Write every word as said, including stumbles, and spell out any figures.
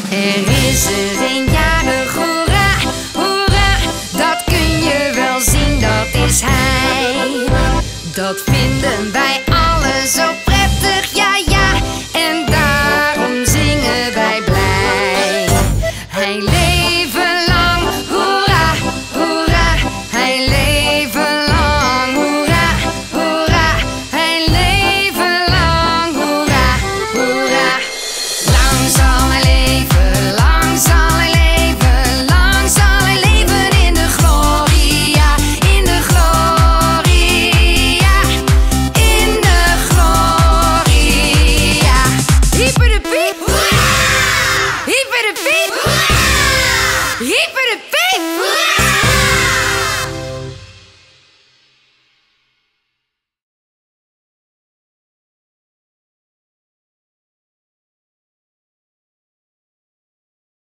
Er is er een jarig, hoera, hoera, dat kun je wel zien, dat is hij. Dat vinden wij allen zo prettig, ja ja, en daarom zingen wij blij. Hij leven lang, hoera, hoera, hij leven lang, hoera, hoera, hij leven lang, hoera, hoera. Lang zal hij leven, lang zal hij leven, lang zal hij leven in de gloria, in de gloria, in de gloria. Hyper de piep, hyper de piep.